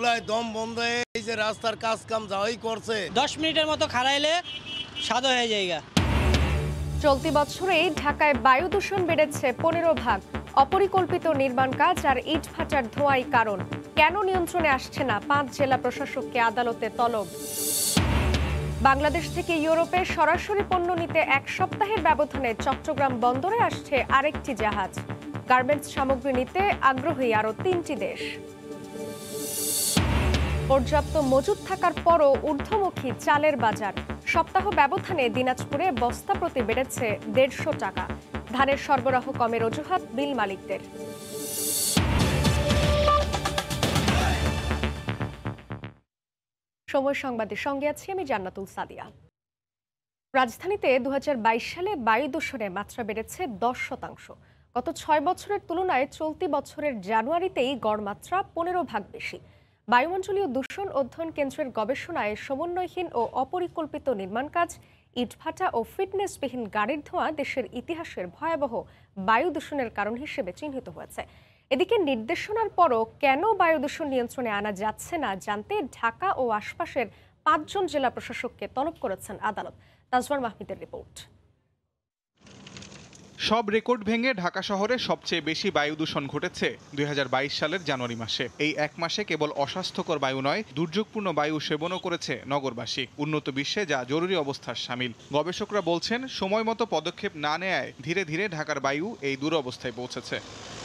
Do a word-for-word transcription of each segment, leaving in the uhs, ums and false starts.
চুলায় দম বন্ধ হয়ে এই যে রাস্তার কাজ কাম যাওয়াই করছে দশ মিনিটের মতো খাড়াইলে স্বাদ হয়ে যায়গা। চলতি বছরেই ঢাকায় বায়ু দূষণ বেড়েছে পনেরো ভাগ। অপরিকল্পিত নির্মাণ কাজ আর ইট ভাটার ধোঁয়াই কারণ। কেন নিয়ন্ত্রণে আসছে না, পাঁচ জেলা প্রশাসককে আদালতে তলব। বাংলাদেশ থেকে ইউরোপে সরাসরি পণ্য নিতে এক সপ্তাহের ব্যবধানে চট্টগ্রাম বন্দরে আসছে আরেকটি জাহাজ। গার্মেন্টস সামগ্রী নিতে আগ্রহী আরও তিনটি দেশ। পর্যাপ্ত মজুদ থাকার পরও ঊর্ধ্বমুখী চালের বাজার। সপ্তাহ ব্যবধানে দিনাজপুরে বস্তা প্রতি বেড়েছে দেড়শো টাকা। ধানের সরবরাহ কমের অজুহাত মিল মালিকদের। সময় সংবাদের সঙ্গে আছি আমি জান্নাতুল সাদিয়া। রাজধানীতে দু হাজার বাইশ সালে বায়ু দূষণের মাত্রা বেড়েছে দশ শতাংশ। গত ছয় বছরের তুলনায় চলতি বছরের জানুয়ারিতেই গড় মাত্রা পনেরো ভাগ বেশি। বায়ুমণ্ডলীয় দূষণ অধ্যয়ন কেন্দ্রের গবেষণায় সমন্বয়হীন ও অপরিকল্পিত নির্মাণ কাজ, ইটভাটা ও ফিটনেসবিহীন গাড়ির ধোঁয়া দেশের ইতিহাসের ভয়াবহ বায়ু দূষণের কারণ হিসেবে চিহ্নিত হয়েছে। এদিকে নির্দেশনার পরও কেন বায়ু দূষণ নিয়ন্ত্রণে আনা যাচ্ছে না জানতে ঢাকা ও আশপাশের পাঁচজন জেলা প্রশাসককে তলব করেছেন আদালত। তাজওয়ার মাহমুদের রিপোর্ট। সব রেকর্ড ভেঙে ঢাকা শহরে সবচেয়ে বেশি বায়ু দূষণ ঘটেছে দুই হাজার বাইশ সালের জানুয়ারি মাসে। এই এক মাসে কেবল অস্বাস্থ্যকর বায়ু নয়, দুর্যোগপূর্ণ বায়ু সেবনও করেছে নগরবাসী। উন্নত বিশ্বে যা জরুরি অবস্থার শামিল। গবেষকরা বলছেন, সময় মতো পদক্ষেপ না নেয়ায় ধীরে ধীরে ঢাকার বায়ু এই দুরবস্থায় পৌঁছেছে।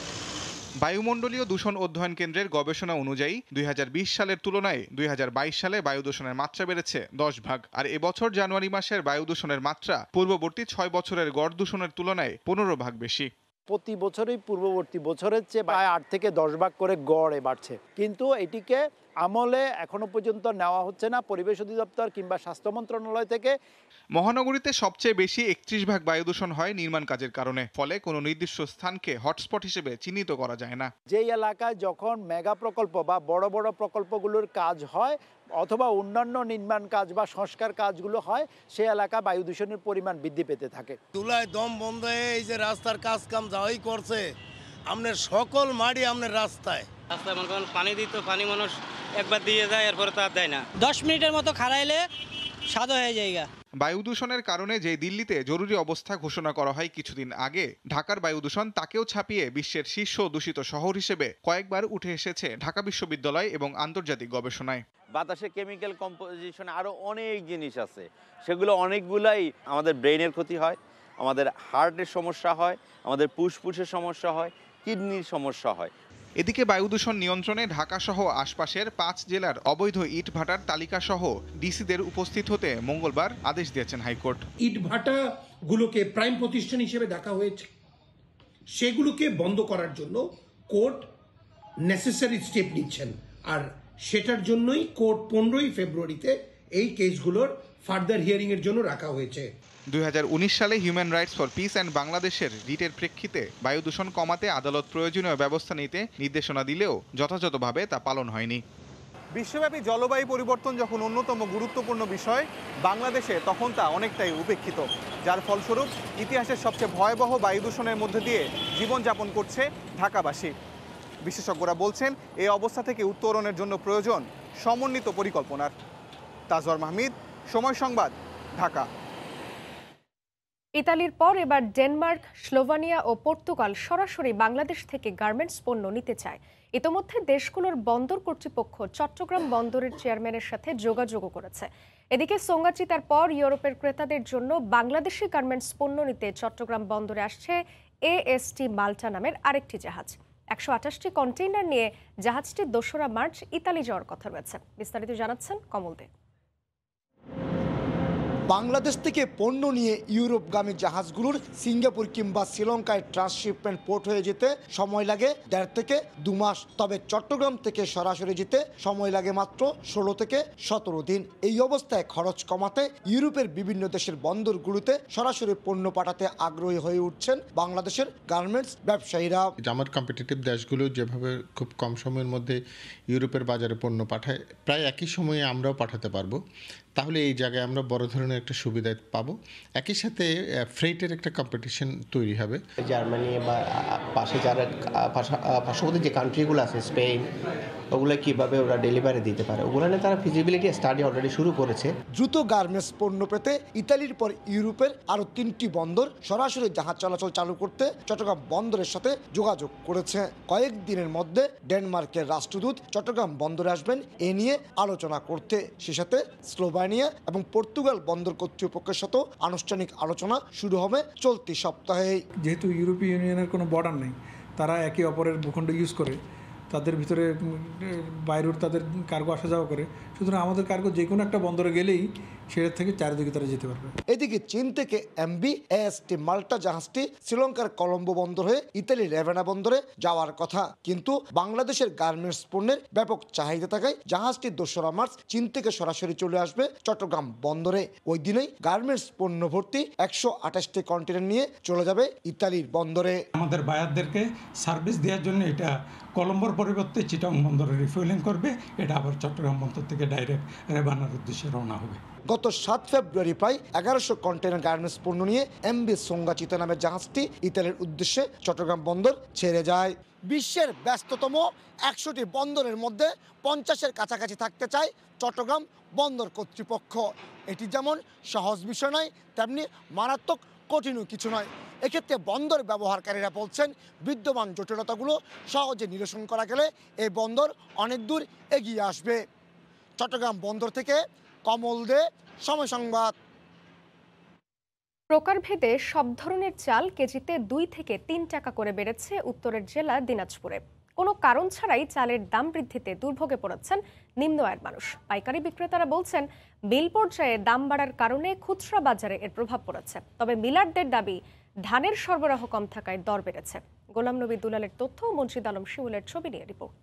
বায়ুমণ্ডলীয় দূষণ অধ্যয়ন কেন্দ্রের গবেষণা অনুযায়ী দুই হাজার বিশ সালের তুলনায় দুই হাজার বাইশ সালে বায়ু দূষণের মাত্রা বেড়েছে দশ ভাগ। আর এবছর জানুয়ারি মাসের বায়ু দূষণের মাত্রা পূর্ববর্তী ছয় বছরের গড় দূষণের তুলনায় পনেরো ভাগ বেশি। প্রতি বছরই পূর্ববর্তী বছরের চেয়ে প্রায় আট থেকে দশ ভাগ করে গড়ে বাড়ছে, কিন্তু এটিকে আমলে এখনো পর্যন্ত নেওয়া হচ্ছে না পরিবেশ অধিদপ্তর কিংবা স্বাস্থ্য মন্ত্রণালয় থেকে। মহানগরীতে সবচেয়ে বেশি একত্রিশ ভাগ বায়ু দূষণ হয় নির্মাণ কাজের কারণে। ফলে কোনো নির্দিষ্ট স্থানকে হটস্পট হিসেবে চিহ্নিত করা যায় না। যেই এলাকায় যখন মেগা প্রকল্প বা বড় বড় প্রকল্পগুলোর কাজ হয় অথবা অন্যান্য নির্মাণ কাজ বা সংস্কার কাজগুলো হয়, সেই এলাকা বায়ু দূষণের পরিমাণ বৃদ্ধি পেতে থাকে। চুলায় দম বন্ধ হয়ে এই যে রাস্তার কাজ কাম যাওয়াই করছে আপনার সকল মাটি আপনার রাস্তায় রাস্তায় মনে করেন পানি দিত, পানি মানুষ একবার দিয়ে যায়, এরপরে তো আর দেয় না। দশ মিনিটের মতো খাড়াইলে স্বাদ হয়ে যায়গা। বায়ু দূষণের কারণে যে দিল্লিতে জরুরি অবস্থা ঘোষণা করা হয় কিছুদিন আগে, ঢাকার বায়ু দূষণ তাকেও ছাপিয়ে বিশ্বের শীর্ষ দূষিত শহর হিসেবে কয়েকবার উঠে এসেছে ঢাকা বিশ্ববিদ্যালয় এবং আন্তর্জাতিক গবেষণায়। বাতাসে কেমিক্যাল কম্পোজিশন আরও অনেক জিনিস আছে, সেগুলো অনেকগুলাই আমাদের ব্রেনের ক্ষতি হয়, আমাদের হার্টের সমস্যা হয়, আমাদের ফুসফুসের সমস্যা হয়, কিডনির সমস্যা হয়। এদিকে বায়ু দূষণ নিয়ন্ত্রণে ঢাকা সহ আশপাশের পাঁচ জেলার অবৈধ ইট ভাটার তালিকা সহ ডিসিদের উপস্থিত হতে মঙ্গলবার আদেশ দিয়েছেন হাইকোর্ট। ইট ভাটাগুলোকে প্রাইম প্রতিষ্ঠান হিসেবে দেখা হয়েছে, সেগুলোকে বন্ধ করার জন্য কোর্ট নেসেসারি স্টেপ নিচ্ছেন। আর সেটার জন্যই কোর্ট পনেরোই ফেব্রুয়ারিতে এই কেসগুলোর ফার্দার হিয়ারিং এর জন্য রাখা হয়েছে। দুই হাজার উনিশ সালে human rights for peace and বাংলাদেশের রিটের প্রেক্ষিতে বায়ু দূষণ কমাতে আদালত প্রয়োজনীয় ব্যবস্থা নিতে নির্দেশনা দিলেও যথাযথভাবে তা পালন হয়নি। বিশ্বব্যাপী জলবায়ু পরিবর্তন যখন অন্যতম গুরুত্বপূর্ণ বিষয়, বাংলাদেশে তখন তা অনেকটাই উপেক্ষিত, যার ফলস্বরূপ ইতিহাসের সবচেয়ে ভয়াবহ বায়ু দূষণের মধ্যে দিয়ে জীবনযাপন করছে ঢাকাবাসী। বিশেষজ্ঞরা বলছেন, এই অবস্থা থেকে উত্তরণের জন্য প্রয়োজন সমন্বিত পরিকল্পনার। তাজওয়ার মাহমুদ, সময় সংবাদ, ঢাকা। ইতালির পর এবার ডেনমার্ক, স্লোভানিয়া ও পর্তুগাল সরাসরি বাংলাদেশ থেকে গার্মেন্টস পণ্য নিতে চায়। ইতোমধ্যে দেশগুলোর বন্দর কর্তৃপক্ষ চট্টগ্রাম বন্দরের চেয়ারম্যানের সাথে যোগাযোগ করেছে। এদিকে সোঙ্গাচিতার পর ইউরোপের ক্রেতাদের জন্য বাংলাদেশি গার্মেন্টস পণ্য নিতে চট্টগ্রাম বন্দরে আসছে এএসটি মাল্টা নামের আরেকটি জাহাজ। একশো আঠাশটি কন্টেইনার নিয়ে জাহাজটি দোসরা মার্চ ইতালি যাওয়ার কথা রয়েছে। বিস্তারিত জানাচ্ছেন কমল দে। বাংলাদেশ থেকে পণ্য নিয়ে ইউরোপগামী জাহাজগুলোর সিঙ্গাপুর কিংবা শ্রীলঙ্কায় ট্রান্সশিপমেন্ট পোর্ট হয়ে যেতে সময় লাগে দেড় থেকে দু মাস। তবে চট্টগ্রাম থেকে সরাসরি যেতে সময় লাগে মাত্র ষোলো থেকে সতেরো দিন। এই অবস্থায় খরচ কমাতে ইউরোপের বিভিন্ন দেশের বন্দরগুলোতে সরাসরি পণ্য পাঠাতে আগ্রহী হয়ে উঠছেন বাংলাদেশের গার্মেন্টস ব্যবসায়ীরা। আমার কম্পিটিটিভ দেশগুলো যেভাবে খুব কম সময়ের মধ্যে ইউরোপের বাজারে পণ্য পাঠায়, প্রায় একই সময়ে আমরাও পাঠাতে পারবো। তাহলে এই জায়গায় আমরা বড় ধরনের একটা সুবিধা পাবো। একই সাথে ফ্রেটের একটা কম্পিটিশন তৈরি হবে। জার্মানি বা পাশে যারা পার্শ্ববর্তী যে কান্ট্রিগুলো আছে, স্পেন, ওগুলো কিভাবে ওরা ডেলিভারি দিতে পারে, ওগুলো নিয়ে তারা ফিজিবিলিটি স্টাডি অলরেডি শুরু করেছে। দ্রুত গার্মেন্টস পণ্য পেতে ইতালির পর ইউরোপের আরও তিনটি বন্দর সরাসরি জাহাজ চলাচল চালু করতে চট্টগ্রাম বন্দরের সাথে যোগাযোগ করেছে। কয়েকদিনের মধ্যে ডেনমার্কের রাষ্ট্রদূত চট্টগ্রাম বন্দরে আসবেন এ নিয়ে আলোচনা করতে। সে সাথে স্লোভানিয়া এবং পর্তুগাল বন্দর কর্তৃপক্ষের সাথেও আনুষ্ঠানিক আলোচনা শুরু হবে চলতি সপ্তাহে। যেহেতু ইউরোপীয় ইউনিয়নের কোনো বর্ডার নেই, তারা একে অপরের ভূখণ্ড ইউজ করে, তাদের ভিতরে বাইরের তাদের কার্গো আসা যাওয়া করে, সুতরাং আমাদের কার্গো যে কোনো একটা বন্দরে গেলেই সেটার থেকে চারিদিকে তারা যেতে পারবে। এদিকে চীন থেকে এমবি এএসটি মাল্টা জাহাজটি শ্রীলঙ্কার কলম্বো বন্দর হয়ে ইতালির রেভেনা বন্দরে যাওয়ার কথা, কিন্তু বাংলাদেশের গার্মেন্টস পণ্যের ব্যাপক চাহিদা থাকায় জাহাজটি দোসরা মার্চ চীন থেকে সরাসরি চলে আসবে চট্টগ্রাম বন্দরে। ওই দিনেই গার্মেন্টস পণ্য ভর্তি একশো আঠাশটি কন্টেনার নিয়ে চলে যাবে ইতালির বন্দরে। আমাদের বায়ারদেরকে সার্ভিস দেওয়ার জন্য এটা কলম্বোর পরিবর্তে চিটাং বন্দরে রিফুয়েলিং করবে, এটা আবার চট্টগ্রাম বন্দর থেকে ডাইরেক্ট রেবানার উদ্দেশ্যে রওনা হবে। গত সাত ফেব্রুয়ারি প্রায় এগারোশো কন্টেনার গার্মেন্টস পণ্য নিয়ে এমবি সোঙ্গাচিতা নামের জাহাজটি ইতালির উদ্দেশ্যে চট্টগ্রাম বন্দর ছেড়ে যায়। বিশ্বের ব্যস্ততম একশোটি বন্দরের মধ্যে পঞ্চাশের কাছাকাছি থাকতে চায় চট্টগ্রাম বন্দর কর্তৃপক্ষ। এটি যেমন সহজ বিষয় নয়, তেমনি মারাত্মক কঠিনও কিছু নয়। এক্ষেত্রে বন্দর ব্যবহারকারীরা বলছেন বিদ্যমান জটিলতাগুলো সহজে নিরসন করা গেলে এই বন্দর অনেক দূর এগিয়ে আসবে। চট্টগ্রাম বন্দর থেকে কমল দে, সময় সংবাদ। প্রকারভেদে সব ধরনের চাল কেজিতে দুই থেকে তিন টাকা করে বেড়েছে উত্তরের জেলা দিনাজপুরে। কোনো কারণ ছাড়াই চালের দাম বৃদ্ধিতে দুর্ভোগে পড়েছেন নিম্ন আয়ের মানুষ। পাইকারি বিক্রেতারা বলছেন বিল পর্যায়ে দাম বাড়ার কারণে খুচরা বাজারে এর প্রভাব পড়েছে। তবে মিলারদের দাবি ধানের সরবরাহ কম থাকায় দর বেড়েছে। গোলাম নবী দুলালের তথ্য, মনজিদ আলম শিমুলের ছবি নিয়ে রিপোর্ট।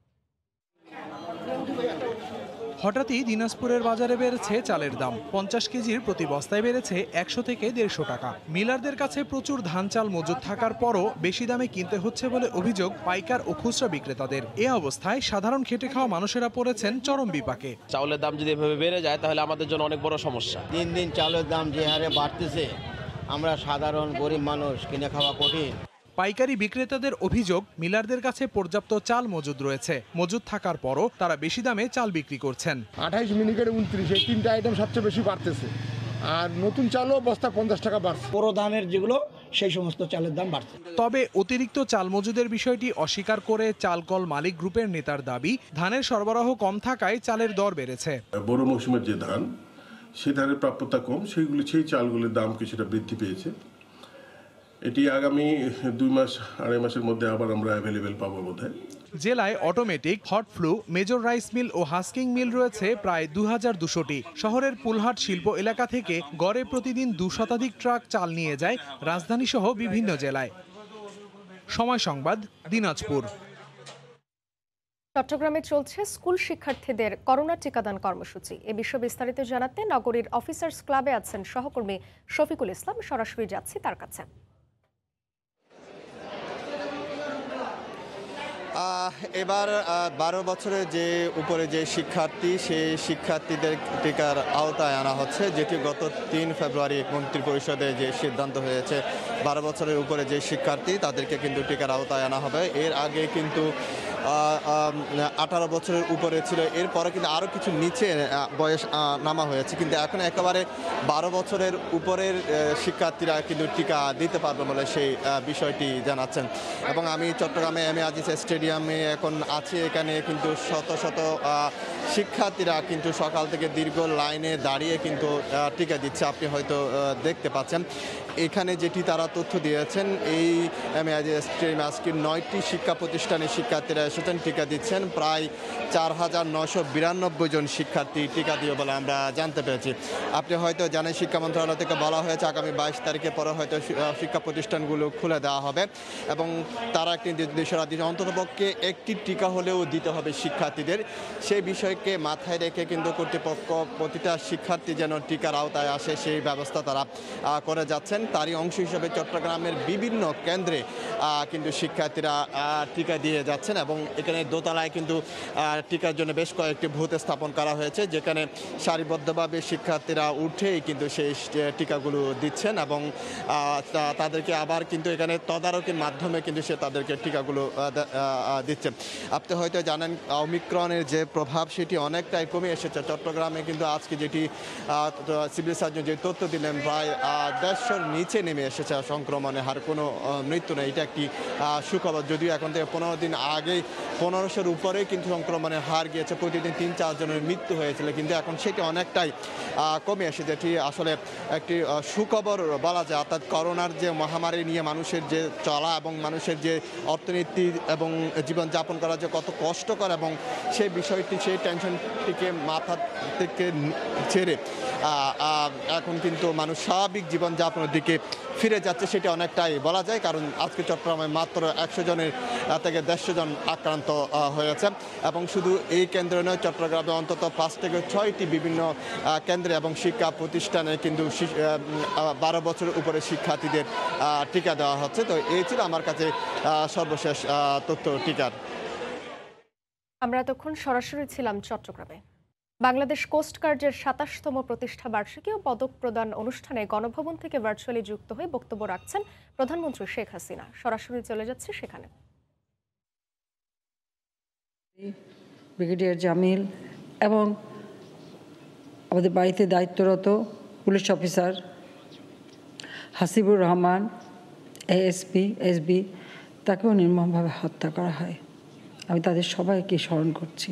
হঠাৎই দিনাজপুরের বাজারে বেড়েছে চালের দাম। পঞ্চাশ কেজির প্রতি বস্তায় বেড়েছে একশো থেকে দেড়শো টাকা। মিলারদের কাছে প্রচুর ধান চাল মজুদ থাকার পরও বেশি দামে কিনতে হচ্ছে বলে অভিযোগ পাইকার ও খুচরা বিক্রেতাদের। এ অবস্থায় সাধারণ খেটে খাওয়া মানুষেরা পড়েছেন চরম বিপাকে। চাউলের দাম যদি এভাবে বেড়ে যায় তাহলে আমাদের জন্য অনেক বড় সমস্যা। দিন দিন চালের দাম যে হারে বাড়তেছে, আমরা সাধারণ গরিব মানুষ কিনে খাওয়া কঠিন। পাইকারি বিক্রেতাদের অভিযোগ মিলারদের কাছে পর্যাপ্ত চাল মজুদ রয়েছে, মজুদ থাকার পরও তারা বেশি দামে চাল বিক্রি করছেন। আঠাইশ মিনিকের উনত্রিশ, এই তিনটা আইটেম সবচেয়ে বেশি বাড়তেছে, আর নতুন চালও বস্তা পঞ্চাশ টাকা বাড়ছে। পুরো ধানের যেগুলো সেই সমস্ত চালের দাম বাড়ছে। তবে অতিরিক্ত চাল মজুদের বিষয়টি অস্বীকার করে চালকল মালিক গ্রুপের নেতার দাবি ধানের সরবরাহ কম থাকায় চালের দর বেড়েছে। বড় মৌসুমের যে ধান, সে ধানের প্রাপ্যতা কম, সেইগুলি সেই চালগুলির দাম কিছুটা বৃদ্ধি পেয়েছে। এটি আগামী দুই মাস আড়াই মাসের মধ্যে আবার আমরা অ্যাভেলেবেল পাবো বোধহয়। জেলায় অটোমেটিক, হট ফ্লু, মেজর রাইস মিল ও হাস্কিং মিল রয়েছে প্রায় দু হাজার দুশোটি। শহরের পুলহাট শিল্প এলাকা থেকে গড়ে প্রতিদিন দু শতাধিক ট্রাক চাল নিয়ে যায় রাজধানী সহ বিভিন্ন জেলায়। সময় সংবাদ, দিনাজপুর। চট্টগ্রামে চলছে স্কুল শিক্ষার্থীদের করোনা টিকাদান কর্মসূচি। এ বিষয়ে বিস্তারিত জানাতে নগরীর অফিসার্স ক্লাবে আছেন সহকর্মী শফিকুল ইসলাম। সরাসরি যাচ্ছি তার কাছে। এবার বারো বছরের যে উপরে যে শিক্ষার্থী, সেই শিক্ষার্থীদের টিকার আওতায় আনা হচ্ছে, যেটি গত তিন ফেব্রুয়ারি মন্ত্রী পরিষদে যে সিদ্ধান্ত হয়েছে বারো বছরের উপরে যে শিক্ষার্থী তাদেরকে কিন্তু টিকার আওতায় আনা হবে। এর আগে কিন্তু আঠারো বছরের উপরে ছিল, এরপরে কিন্তু আরও কিছু নিচে বয়স নামা হয়েছে, কিন্তু এখন একেবারে বারো বছরের উপরের শিক্ষার্থীরা কিন্তু টিকা দিতে পারবে বলে সেই বিষয়টি জানাচ্ছেন। এবং আমি চট্টগ্রামে এম এ আজিজ স্টেডিয়ামে এখন আছি, এখানে কিন্তু শত শত শিক্ষার্থীরা কিন্তু সকাল থেকে দীর্ঘ লাইনে দাঁড়িয়ে কিন্তু টিকা দিচ্ছে, আপনি হয়তো দেখতে পাচ্ছেন। এখানে যেটি তারা তথ্য দিয়েছেন, এই এম এ আজিজ স্টেডিয়ামে আজকে নয়টি শিক্ষা প্রতিষ্ঠানের শিক্ষার্থীরা এসেছেন, টিকা দিচ্ছেন। প্রায় চার হাজার নশো বিরানব্বই জন শিক্ষার্থী টিকা দিয়ে বলে আমরা জানতে পেরেছি। আপনি হয়তো জানেন শিক্ষা মন্ত্রণালয় থেকে বলা হয়েছে আগামী বাইশ তারিখে পরে হয়তো শিক্ষা প্রতিষ্ঠানগুলো খুলে দেওয়া হবে এবং তারা একটি নির্দেশনা দিচ্ছে অন্ততপক্ষে একটি টিকা হলেও দিতে হবে শিক্ষার্থীদের। সেই বিষয়কে মাথায় রেখে কিন্তু কর্তৃপক্ষ প্রতিটা শিক্ষার্থী যেন টিকার আওতায় আসে সেই ব্যবস্থা তারা করে যাচ্ছেন। তারই অংশ হিসেবে চট্টগ্রামের বিভিন্ন কেন্দ্রে কিন্তু শিক্ষার্থীরা টিকা দিয়ে যাচ্ছেন এবং এখানে দোতলায় কিন্তু টিকার জন্য বেশ কয়েকটি বুথ স্থাপন করা হয়েছে, যেখানে সারিবদ্ধভাবে শিক্ষার্থীরা উঠেই কিন্তু সেই টিকাগুলো দিচ্ছেন এবং তাদেরকে আবার কিন্তু এখানে তদারকির মাধ্যমে কিন্তু সে তাদেরকে টিকাগুলো দিচ্ছে। আপনি হয়তো জানেন ওমিক্রনের যে প্রভাব সেটি অনেকটাই কমে এসেছে চট্টগ্রামে, কিন্তু আজকে যেটি সিভিল সার্জন যে তথ্য দিলেন প্রায় দেড়শোর নিচে নেমে এসেছে সংক্রমণের হার, কোনো মৃত্যু নেই। এটা একটি সুখবর, যদিও এখন থেকে পনেরো দিন আগেই পনেরোশোর উপরে কিন্তু সংক্রমণের হার গিয়েছে, প্রতিদিন তিন চারজনের মৃত্যু হয়েছিল, কিন্তু এখন সেটি অনেকটাই কমে এসেছে। যেটি আসলে একটি সুখবর বলা যায়। অর্থাৎ করোনার যে মহামারী নিয়ে মানুষের যে চলা এবং মানুষের যে অর্থনীতি এবং জীবনযাপন করা যে কত কষ্টকর, এবং সেই বিষয়টি সেই টেনশনটিকে মাথা থেকে ছেড়ে এখন কিন্তু মানুষ স্বাভাবিক জীবনযাপনের দিকে ফিরে যাচ্ছে, সেটা অনেকটাই বলা যায়। কারণ আজকে চট্টগ্রামে মাত্র একশো জনের থেকে দেড়শো জন আক্রান্ত হয়েছে, এবং শুধু এই কেন্দ্রে নয়, চট্টগ্রামে অন্তত পাঁচ থেকে ছয়টি বিভিন্ন কেন্দ্রে এবং শিক্ষা প্রতিষ্ঠানে কিন্তু বারো বছরের উপরে শিক্ষার্থীদের টিকা দেওয়া হচ্ছে। তো এই ছিল আমার কাছে সর্বশেষ তথ্য টিকার। আমরা এতক্ষণ সরাসরি ছিলাম চট্টগ্রামে। বাংলাদেশ কোস্টগার্ডের সাতাশতম প্রতিষ্ঠা বার্ষিকী ও পদক প্রদান অনুষ্ঠানে গণভবন থেকে ভার্চুয়ালি যুক্ত হয়ে বক্তব্য রাখছেন প্রধানমন্ত্রী শেখ হাসিনা। সরাসরি চলে যাচ্ছে সেখানে। ব্রিগেডিয়ার জামিল এবং আমাদের বাড়িতে দায়িত্বরত police officer Hasibur Rahman ASP SB, তাকেও নির্মমভাবে হত্যা করা হয়। আমি তাদের সবাইকে স্মরণ করছি।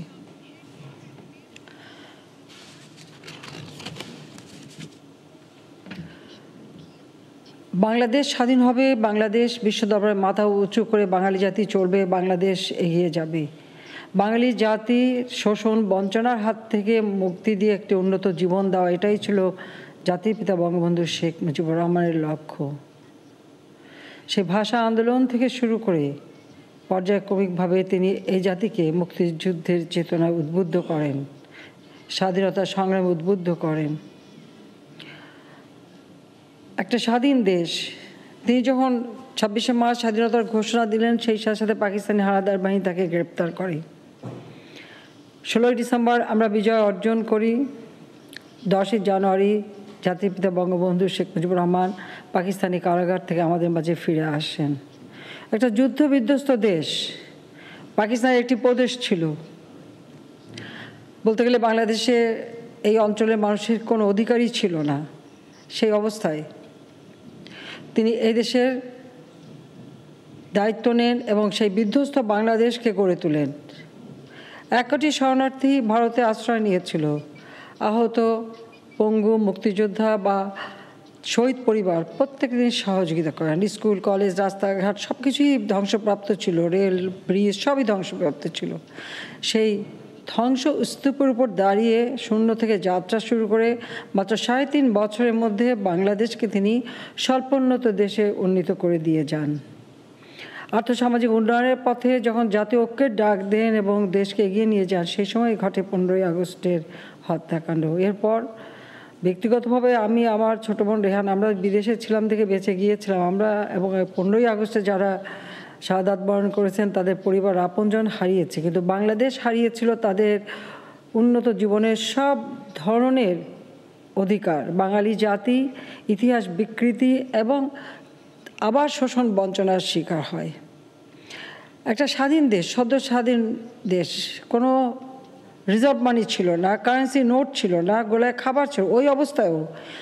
বাংলাদেশ স্বাধীন হবে, বাংলাদেশ বিশ্ব দরবারে মাথা উঁচু করে বাঙালি জাতি চলবে, বাংলাদেশ এগিয়ে যাবে। বাঙালি জাতি শোষণ বঞ্চনার হাত থেকে মুক্তি দিয়ে একটি উন্নত জীবন দেওয়া, এটাই ছিল জাতির পিতা বঙ্গবন্ধু শেখ মুজিবুর রহমানের লক্ষ্য। সে ভাষা আন্দোলন থেকে শুরু করে পর্যায়ক্রমিকভাবে তিনি এই জাতিকে মুক্তিযুদ্ধের চেতনায় উদ্বুদ্ধ করেন, স্বাধীনতা সংগ্রামে উদ্বুদ্ধ করেন। একটা স্বাধীন দেশ, তিনি যখন ছাব্বিশে মার্চ স্বাধীনতার ঘোষণা দিলেন, সেই সাথে সাথে পাকিস্তানি হানাদার বাহিনী তাকে গ্রেপ্তার করে। ষোলোই ডিসেম্বর আমরা বিজয় অর্জন করি। দশই জানুয়ারি জাতির পিতা বঙ্গবন্ধু শেখ মুজিবুর রহমান পাকিস্তানি কারাগার থেকে আমাদের মাঝে ফিরে আসেন। একটা যুদ্ধ বিধ্বস্ত দেশ, পাকিস্তানের একটি প্রদেশ ছিল। বলতে গেলে বাংলাদেশে এই অঞ্চলের মানুষের কোনো অধিকারই ছিল না। সেই অবস্থায় তিনি এই দেশের দায়িত্ব নেন এবং সেই বিধ্বস্ত বাংলাদেশকে গড়ে তোলেন। এক কোটি শরণার্থী ভারতে আশ্রয় নিয়েছিল। আহত, পঙ্গু, মুক্তিযোদ্ধা বা শহীদ পরিবার প্রত্যেক দিন সহযোগিতা করেন। স্কুল, কলেজ, রাস্তাঘাট সব কিছুই ধ্বংসপ্রাপ্ত ছিল, রেল, ব্রিজ সবই ধ্বংসপ্রাপ্ত ছিল। সেই ধ্বংস স্তূপের উপর দাঁড়িয়ে শূন্য থেকে যাত্রা শুরু করে মাত্র সাড়ে তিন বছরের মধ্যে বাংলাদেশকে তিনি স্বল্পোন্নত দেশে উন্নীত করে দিয়ে যান। আর্থসামাজিক উন্নয়নের পথে যখন জাতীয় ঐক্যের ডাক দেন এবং দেশকে এগিয়ে নিয়ে যান, সেই সময় ঘটে পনেরোই আগস্টের হত্যাকাণ্ড। এরপর ব্যক্তিগতভাবে আমি, আমার ছোটো বোন রেহান, আমরা বিদেশে ছিলাম থেকে বেঁচে গিয়েছিলাম। আমরা এবং পনেরোই আগস্টে যারা শাহাদাত বরণ করেছেন তাদের পরিবার আপনজন হারিয়েছে, কিন্তু বাংলাদেশ হারিয়েছিল তাদের উন্নত জীবনের সব ধরনের অধিকার। বাঙালি জাতি ইতিহাস বিকৃতি এবং আবার শোষণ বঞ্চনার শিকার হয়। একটা স্বাধীন দেশ, সদ্য স্বাধীন দেশ, কোনো রিজার্ভ মানি ছিল না, কারেন্সি নোট ছিল না, গোলায় খাবার ছিল। ওই অবস্থায়ও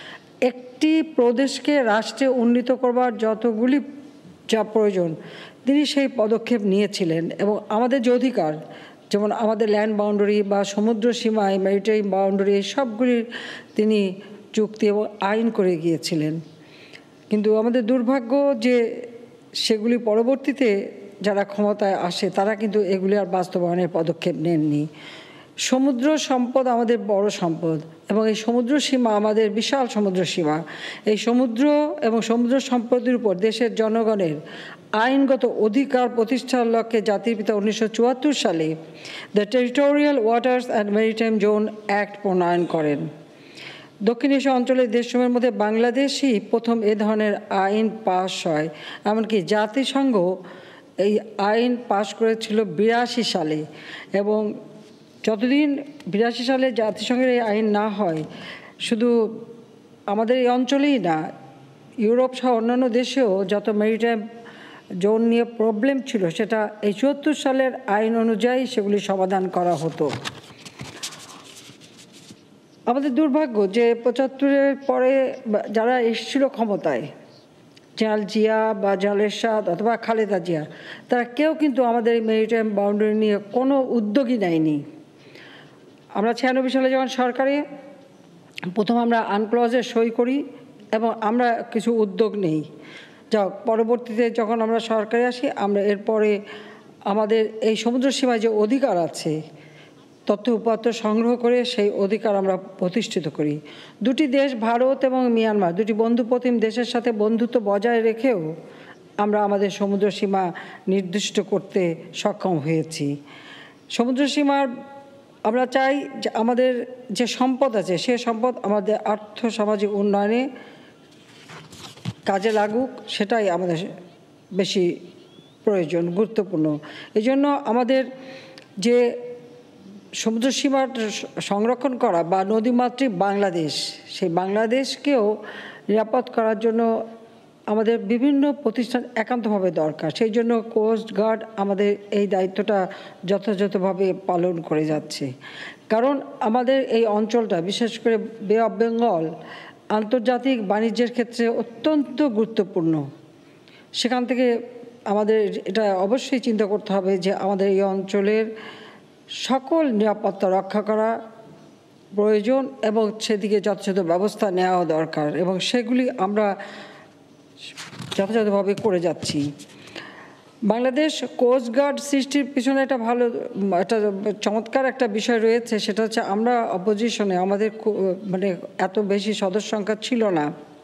একটি প্রদেশকে রাষ্ট্রে উন্নীত করবার যতগুলি যা প্রয়োজন তিনি সেই পদক্ষেপ নিয়েছিলেন। এবং আমাদের যে অধিকার, যেমন আমাদের ল্যান্ড বাউন্ডারি বা সমুদ্র সীমায় ম্যারিটাইম বাউন্ডারি, সবগুলির তিনি চুক্তি এবং আইন করে গিয়েছিলেন। কিন্তু আমাদের দুর্ভাগ্য যে সেগুলি পরবর্তীতে যারা ক্ষমতায় আসে তারা কিন্তু এগুলি আর বাস্তবায়নের পদক্ষেপ নেননি। সমুদ্র সম্পদ আমাদের বড় সম্পদ এবং এই সমুদ্র সীমা আমাদের বিশাল সমুদ্র সীমা। এই সমুদ্র এবং সমুদ্র সম্পদের উপর দেশের জনগণের আইনগত অধিকার প্রতিষ্ঠার লক্ষ্যে জাতির পিতা উনিশশো চুয়াত্তর সালে the territorial waters and maritime zone act প্রণয়ন করেন। দক্ষিণ এশিয়া অঞ্চলের দেশসমূহের মধ্যে বাংলাদেশই প্রথম এ ধরনের আইন পাশ হয়। এমনকি জাতিসংঘ এই আইন পাশ করেছিল বিরাশি সালে, এবং যতদিন বিরাশি সালে জাতিসংঘের এই আইন না হয়, শুধু আমাদের এই অঞ্চলেই না, ইউরোপ সহ অন্যান্য দেশেও যত মেরিটাইম জোন নিয়ে প্রবলেম ছিল, সেটা এই চুয়াত্তর সালের আইন অনুযায়ী সেগুলি সমাধান করা হতো। আমাদের দুর্ভাগ্য যে পঁচাত্তরের পরে যারা এসেছিল ক্ষমতায়, জেনারেল জিয়া বা জেনারেল এরশাদ অথবা খালেদা জিয়া, তারা কেউ কিন্তু আমাদের এই মেরিটাইম বাউন্ডারি নিয়ে কোনো উদ্যোগই নেয়নি। আমরা ছিয়ানব্বই সালে যখন সরকারে প্রথম আমরা আনক্লজে সই করি এবং আমরা কিছু উদ্যোগ নেই। যা পরবর্তীতে যখন আমরা সরকারে আসি, আমরা এরপরে আমাদের এই সমুদ্র সীমায় যে অধিকার আছে, তথ্য উপাত্ত সংগ্রহ করে সেই অধিকার আমরা প্রতিষ্ঠিত করি। দুটি দেশ, ভারত এবং মিয়ানমার, দুটি বন্ধুপ্রতিম দেশের সাথে বন্ধুত্ব বজায় রেখেও আমরা আমাদের সমুদ্র সীমা নির্দিষ্ট করতে সক্ষম হয়েছি। সমুদ্র সীমার আমরা চাই যে আমাদের যে সম্পদ আছে, সে সম্পদ আমাদের আর্থ সামাজিক উন্নয়নে কাজে লাগুক, সেটাই আমাদের বেশি প্রয়োজন, গুরুত্বপূর্ণ। এই জন্য আমাদের যে সমুদ্র সীমা সংরক্ষণ করা বা নদীমাতৃক বাংলাদেশ, সেই বাংলাদেশকেও নিরাপদ করার জন্য আমাদের বিভিন্ন প্রতিষ্ঠান একান্তভাবে দরকার। সেই জন্য কোস্ট গার্ড আমাদের এই দায়িত্বটা যথাযথভাবে পালন করে যাচ্ছে। কারণ আমাদের এই অঞ্চলটা, বিশেষ করে বে অফ বেঙ্গল, আন্তর্জাতিক বাণিজ্যের ক্ষেত্রে অত্যন্ত গুরুত্বপূর্ণ। সেখান থেকে আমাদের এটা অবশ্যই চিন্তা করতে হবে যে আমাদের এই অঞ্চলের সকল নিরাপত্তা রক্ষা করা প্রয়োজন এবং সেদিকে যথাযথ ব্যবস্থা নেওয়া দরকার, এবং সেগুলি আমরা যথাযথভাবে করে যাচ্ছি। বাংলাদেশ কোস্ট গার্ড সৃষ্টির পিছনে একটা ভালো, একটা চমৎকার একটা বিষয় রয়েছে, সেটা হচ্ছে আমরা অপোজিশনে, আমাদের মানে এত বেশি সদস্য সংখ্যা ছিল না,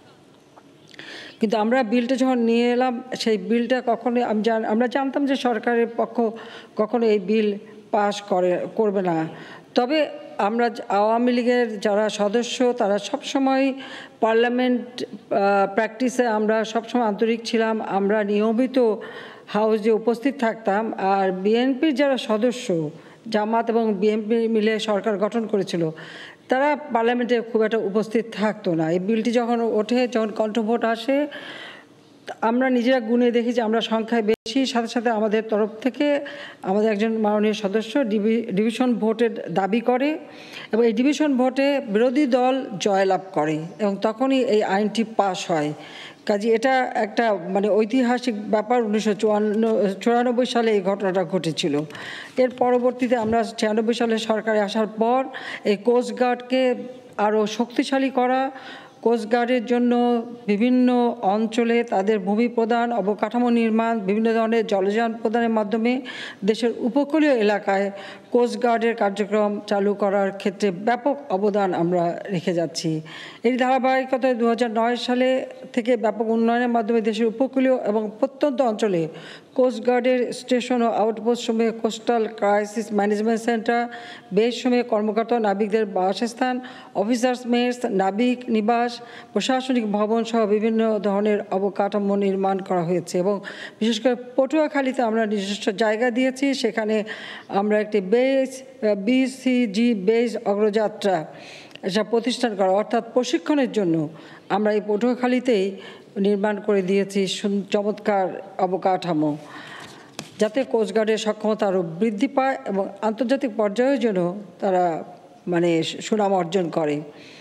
কিন্তু আমরা বিলটা যখন নিয়ে এলাম, সেই বিলটা কখনো আমি আমরা জানতাম যে সরকারের পক্ষ কখনো এই বিল পাস করে করবে না। তবে আমরা আওয়ামী লীগের যারা সদস্য, তারা সবসময় পার্লামেন্ট প্র্যাকটিসে আমরা সবসময় আন্তরিক ছিলাম। আমরা নিয়মিত হাউসে উপস্থিত থাকতাম। আর বিএনপির যারা সদস্য, জামাত এবং বিএনপি মিলে সরকার গঠন করেছিল, তারা পার্লামেন্টে খুব একটা উপস্থিত থাকতো না। এই বিলটি যখন ওঠে, যখন কণ্ঠভোট আসে, আমরা নিজেরা গুনে দেখি যে আমরা সংখ্যায় বেশি, সাথে সাথে আমাদের তরফ থেকে আমাদের একজন মাননীয় সদস্য ডিভিশন ভোটের দাবি করে, এবং এই ডিভিশন ভোটে বিরোধী দল জয়লাভ করে, এবং তখনই এই আইনটি পাস হয়। কাজে এটা একটা মানে ঐতিহাসিক ব্যাপার। উনিশশো চুয়ান্ন চুরানব্বই সালে এই ঘটনাটা ঘটেছিল। এর পরবর্তীতে আমরা ছিয়ানব্বই সালে সরকারে আসার পর এই কোস্টগার্ডকে আরও শক্তিশালী করা, কোস্টগার্ডের জন্য বিভিন্ন অঞ্চলে তাদের ভূমি প্রদান, অবকাঠামো নির্মাণ, বিভিন্ন ধরনের জলযান প্রদানের মাধ্যমে দেশের উপকূলীয় এলাকায় কোস্টগার্ডের কার্যক্রম চালু করার ক্ষেত্রে ব্যাপক অবদান আমরা রেখে যাচ্ছি। এই ধারাবাহিকতায় দু হাজার নয় সালে থেকে ব্যাপক উন্নয়নের মাধ্যমে দেশের উপকূলীয় এবং প্রত্যন্ত অঞ্চলে কোস্টগার্ডের স্টেশন ও আউটপোস্ট সমূহে coastal crisis management centre, base সমূহে কর্মকর্তা নাবিকদের বাসস্থান, অফিসার্স মেস, নাবিক নিবাস, প্রশাসনিক ভবন সহ বিভিন্ন ধরনের অবকাঠামো নির্মাণ করা হয়েছে। এবং বিশেষ করে পটুয়াখালীতে আমরা নিজস্ব জায়গা দিয়েছি। সেখানে আমরা একটি বেস বিসিজি বেস অগ্রযাত্রা এটা প্রতিষ্ঠান করা, অর্থাৎ প্রশিক্ষণের জন্য আমরা এই পটুয়াখালীতেই নির্মাণ করে দিয়েছি চমৎকার অবকাঠামো, যাতে কোস্টগার্ডের সক্ষমতা আরও বৃদ্ধি পায় এবং আন্তর্জাতিক পর্যায়ের জন্য তারা মানে সুনাম অর্জন করে।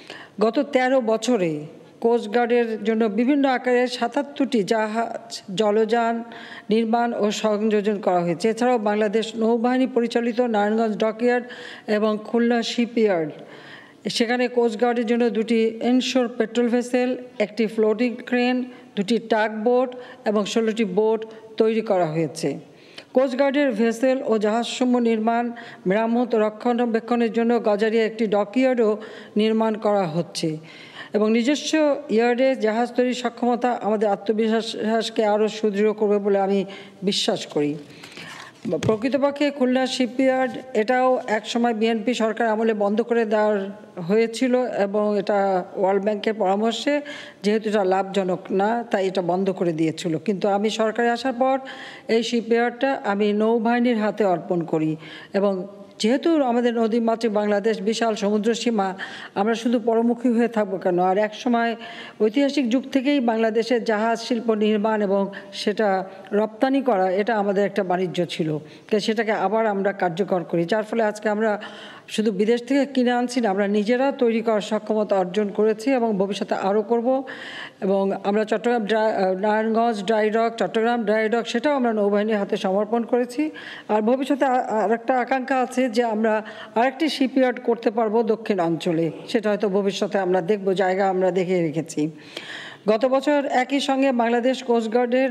গত তেরো বছরে কোস্টগার্ডের জন্য বিভিন্ন আকারের সাতাত্তরটি জাহাজ, জলযান নির্মাণ ও সংযোজন করা হয়েছে। এছাড়াও বাংলাদেশ নৌবাহিনী পরিচালিত নারায়ণগঞ্জ ডকইয়ার্ড এবং খুলনা শিপইয়ার্ড, সেখানে কোস্টগার্ডের জন্য দুটি ইনশোর পেট্রোল ভেসেল, একটি ফ্লোটিং ক্রেন, দুটি টাগ বোট এবং ষোলোটি বোট তৈরি করা হয়েছে। কোস্টগার্ডের ভেসেল ও জাহাজসমূহ নির্মাণ, মেরামত ও রক্ষণাবেক্ষণের জন্য গজারিয়া একটি ডকইয়ার্ডও নির্মাণ করা হচ্ছে, এবং নিজস্ব ইয়ার্ডে জাহাজ তৈরির সক্ষমতা আমাদের আত্মবিশ্বাসকে আরও সুদৃঢ় করবে বলে আমি বিশ্বাস করি। প্রকৃতপক্ষে খুলনা শিপইয়ার্ড এটাও একসময় বিএনপি সরকার আমলে বন্ধ করে দেওয়ার হয়েছিল এবং এটা ওয়ার্ল্ড ব্যাংকের পরামর্শে যেহেতু এটা লাভজনক না তাই এটা বন্ধ করে দিয়েছিল। কিন্তু আমি সরকারে আসার পর এই শিপইয়ার্ডটা আমি নৌবাহিনীর হাতে অর্পণ করি এবং যেহেতু আমাদের নদী মাতৃক বাংলাদেশ বিশাল সমুদ্র সীমা, আমরা শুধু পরমুখী হয়ে থাকবো কেন? আর এক সময় ঐতিহাসিক যুগ থেকেই বাংলাদেশের জাহাজ শিল্প নির্মাণ এবং সেটা রপ্তানি করা এটা আমাদের একটা বাণিজ্য ছিল, সেটাকে আবার আমরা কার্যকর করি, যার ফলে আজকে আমরা শুধু বিদেশ থেকে কিনে আনছি না, আমরা নিজেরা তৈরি করার সক্ষমতা অর্জন করেছি এবং ভবিষ্যতে আরও করব। এবং আমরা Chattogram dry Narayanganj dry dock, Chattogram dry dock সেটাও আমরা নৌবাহিনীর হাতে সমর্পণ করেছি। আর ভবিষ্যতে আরেকটা আকাঙ্ক্ষা আছে যে আমরা আরেকটি শিপইয়ার্ড করতে পারবো দক্ষিণ অঞ্চলে, সেটা হয়তো ভবিষ্যতে আমরা দেখব, জায়গা আমরা দেখে রেখেছি। গত বছর একই সঙ্গে বাংলাদেশ কোস্টগার্ডের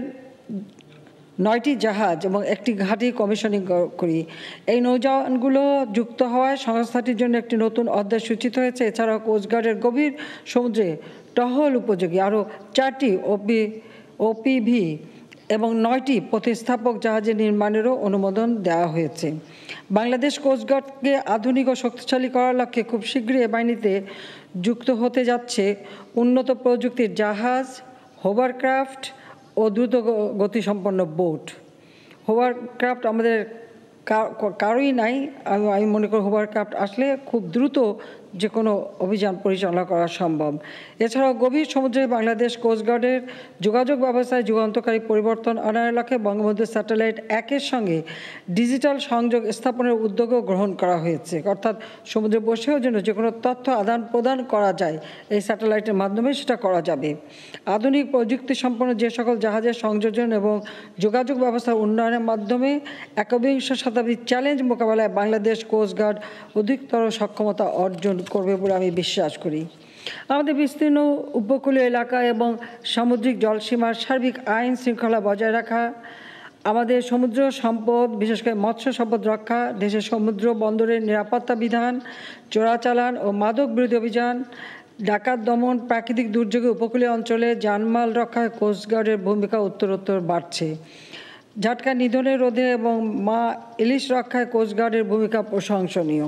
নয়টি জাহাজ এবং একটি ঘাঁটি কমিশনিং করি। এই নৌযানগুলো যুক্ত হওয়ায় সংস্থাটির জন্য একটি নতুন অধ্যায় সূচিত হয়েছে। এছাড়াও কোস্টগার্ডের গভীর সমুদ্রে টহল উপযোগী আরও চারটি ওপি ওপিভি এবং নয়টি প্রতিস্থাপক জাহাজের নির্মাণেরও অনুমোদন দেওয়া হয়েছে। বাংলাদেশ কোস্টগার্ডকে আধুনিক ও শক্তিশালী করার লক্ষ্যে খুব শীঘ্রই এ বাহিনীতে যুক্ত হতে যাচ্ছে উন্নত প্রযুক্তির জাহাজ, হোভারক্রাফট ও দ্রুত গতিসম্পন্ন বোট। হোভারক্রাফট আমাদের কারোই নাই, আমি মনে করি হোভারক্রাফট আসলে খুব দ্রুত যে কোনো অভিযান পরিচালনা করা সম্ভব। এছাড়াও গভীর সমুদ্রে বাংলাদেশ কোস্টগার্ডের যোগাযোগ ব্যবস্থায় যুগান্তকারী পরিবর্তন আনার লক্ষ্যে বঙ্গবন্ধু স্যাটেলাইট একের সঙ্গে ডিজিটাল সংযোগ স্থাপনের উদ্যোগও গ্রহণ করা হয়েছে, অর্থাৎ সমুদ্রে বসেও যেন যে কোনো তথ্য আদান প্রদান করা যায় এই স্যাটেলাইটের মাধ্যমে সেটা করা যাবে। আধুনিক প্রযুক্তি সম্পন্ন যে সকল জাহাজের সংযোজন এবং যোগাযোগ ব্যবস্থার উন্নয়নের মাধ্যমে একবিংশ শতাব্দীর চ্যালেঞ্জ মোকাবেলায় বাংলাদেশ কোস্টগার্ড অধিকতর সক্ষমতা অর্জন করবে বলে আমি বিশ্বাস করি। আমাদের বিস্তীর্ণ উপকূলীয় এলাকা এবং সামুদ্রিক জলসীমার সার্বিক আইন শৃঙ্খলা বজায় রাখা, আমাদের সমুদ্র সম্পদ বিশেষ করে মৎস্য সম্পদ রক্ষা, দেশের সমুদ্র বন্দরের নিরাপত্তা বিধান, চোরাচালান ও মাদক বিরোধী অভিযান, ডাকাত দমন, প্রাকৃতিক দুর্যোগে উপকূলীয় অঞ্চলে জানমাল রক্ষায় কোস্টগার্ডের ভূমিকা উত্তরোত্তর বাড়ছে। ঝাটকা নিধনের রোধে এবং মা ইলিশ রক্ষায় কোস্টগার্ডের ভূমিকা প্রশংসনীয়।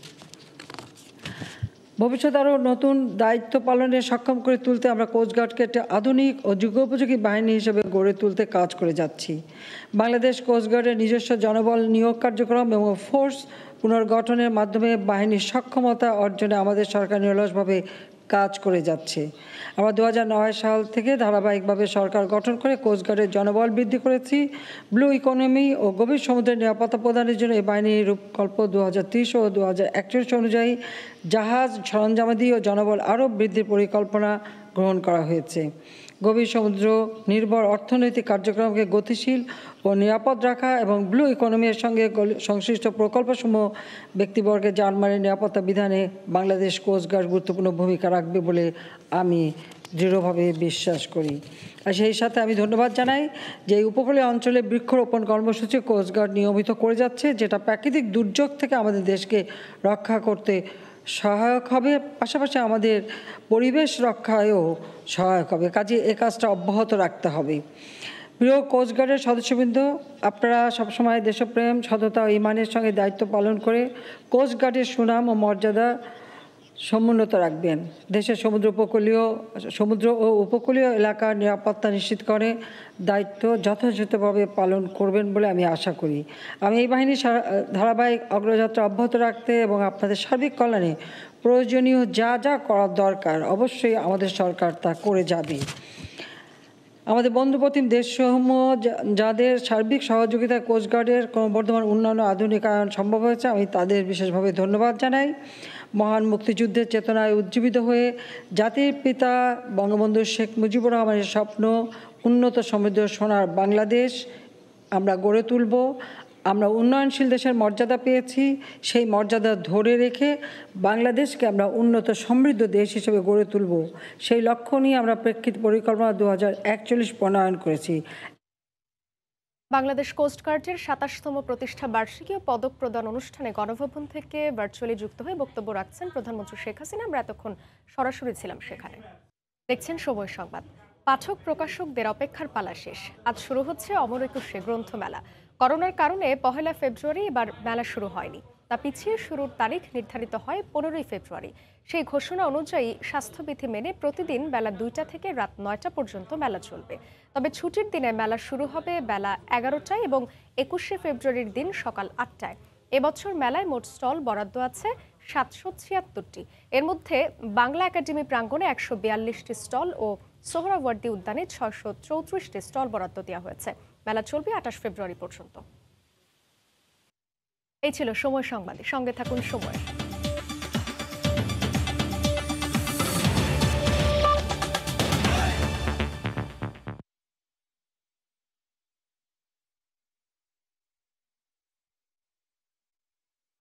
ভবিষ্যতে আরও নতুন দায়িত্ব পালনে সক্ষম করে তুলতে আমরা কোস্টগার্ডকে একটি আধুনিক ও যুগোপযোগী বাহিনী হিসেবে গড়ে তুলতে কাজ করে যাচ্ছি। বাংলাদেশ কোস্টগার্ডের নিজস্ব জনবল নিয়োগ কার্যক্রম এবং ফোর্স পুনর্গঠনের মাধ্যমে বাহিনীর সক্ষমতা অর্জনে আমাদের সরকার নিরলসভাবে কাজ করে যাচ্ছে। আমরা দু হাজার নয় সাল থেকে ধারাবাহিকভাবে সরকার গঠন করে কোস্টগার্ডের জনবল বৃদ্ধি করেছি। ব্লু ইকোনমি ও গভীর সমুদ্রের নিরাপত্তা প্রদানের জন্য এই বাহিনীর রূপকল্প দু হাজার ত্রিশ ও দু হাজার একচল্লিশ অনুযায়ী জাহাজ, সরঞ্জামাদি ও জনবল আরও বৃদ্ধির পরিকল্পনা গ্রহণ করা হয়েছে। গভীর সমুদ্র নির্ভর অর্থনৈতিক কার্যক্রমকে গতিশীল ও নিরাপদ রাখা এবং ব্লু ইকোনমির সঙ্গে সংশ্লিষ্ট প্রকল্পসমূহ ব্যক্তিবর্গের জানমালের নিরাপত্তা বিধানে বাংলাদেশ কোস্টগার্ড গুরুত্বপূর্ণ ভূমিকা রাখবে বলে আমি দৃঢ়ভাবে বিশ্বাস করি। আর সেই সাথে আমি ধন্যবাদ জানাই যে এই উপকূলীয় অঞ্চলে বৃক্ষরোপণ কর্মসূচি কোস্টগার্ড নিয়মিত করে যাচ্ছে, যেটা প্রাকৃতিক দুর্যোগ থেকে আমাদের দেশকে রক্ষা করতে সহায়ক হবে, পাশাপাশি আমাদের পরিবেশ রক্ষায়ও সহায়ক হবে। কাজে এ কাজটা অব্যাহত রাখতে হবে। প্রিয় কোস্টগার্ডের সদস্যবৃন্দ, আপনারা সবসময় দেশপ্রেম, সততা ও ইমানের সঙ্গে দায়িত্ব পালন করে কোস্টগার্ডের সুনাম ও মর্যাদা সমুন্নত রাখবেন। দেশের সমুদ্র উপকূলীয় সমুদ্র ও উপকূলীয় এলাকার নিরাপত্তা নিশ্চিত করে দায়িত্ব যথাযথভাবে পালন করবেন বলে আমি আশা করি। আমি এই বাহিনীর ধারাবাহিক অগ্রযাত্রা অব্যাহত রাখতে এবং আপনাদের সার্বিক কল্যাণে প্রয়োজনীয় যা যা করার দরকার অবশ্যই আমাদের সরকার তা করে যাবে। আমাদের বন্ধুপ্রতিম দেশসমূহ যাদের সার্বিক সহযোগিতায় কোস্টগার্ডের ক্রমবর্ধমান উন্নয়ন ও আধুনিকায়ন সম্ভব হয়েছে, আমি তাদের বিশেষভাবে ধন্যবাদ জানাই। মহান মুক্তিযুদ্ধের চেতনায় উজ্জীবিত হয়ে জাতির পিতা বঙ্গবন্ধু শেখ মুজিবুর রহমানের স্বপ্ন উন্নত সমৃদ্ধ সোনার বাংলাদেশ আমরা গড়ে তুলব। আমরা উন্নয়নশীল দেশের মর্যাদা পেয়েছি, সেই মর্যাদা ধরে রেখে বাংলাদেশকে আমরা উন্নত সমৃদ্ধ দেশ হিসেবে গড়ে তুলব। সেই লক্ষ্য নিয়ে আমরা প্রেক্ষিত পরিকল্পনা দু হাজার একচল্লিশ প্রণয়ন করেছি। বাংলাদেশ কোস্টগার্ডের সাতাশতম প্রতিষ্ঠা বার্ষিকী ও পদক প্রদান অনুষ্ঠানে গণভবন থেকে ভার্চুয়ালি যুক্ত হয়ে বক্তব্য রাখছেন প্রধানমন্ত্রী শেখ হাসিনা। আমরা এতক্ষণ সরাসরি ছিলাম সেখানে। দেখছেন সময় সংবাদ। পাঠক প্রকাশকদের অপেক্ষার পালা শেষ। আজ শুরু হচ্ছে অমর একুশে গ্রন্থমেলা। করোনার কারণে পহেলা ফেব্রুয়ারি এবার মেলা শুরু হয়নি, তা পিছিয়ে শুরুর তারিখ নির্ধারিত হয় পনেরোই ফেব্রুয়ারি। সেই ঘোষণা অনুযায়ী স্বাস্থ্যবিধি মেনে প্রতিদিন বেলা দুইটা থেকে রাত নয়টা পর্যন্ত মেলা চলবে। তবে ছুটির দিনে মেলা শুরু হবে বেলা এগারোটায় এবং একুশে ফেব্রুয়ারির দিন সকাল আটটায়। এবছর মেলায় মোট স্টল বরাদ্দ আছে সাতশো ছিয়াত্তরটি। এর মধ্যে বাংলা একাডেমি প্রাঙ্গণে একশো বিয়াল্লিশটি স্টল ও সোহরাওয়ার্দী উদ্যানে ছয়শো চৌত্রিশটি স্টল বরাদ্দ দেওয়া হয়েছে। মেলা চলবে আঠাশ ফেব্রুয়ারি পর্যন্ত। এই ছিল সময় সংবাদে, সঙ্গে থাকুন সময়।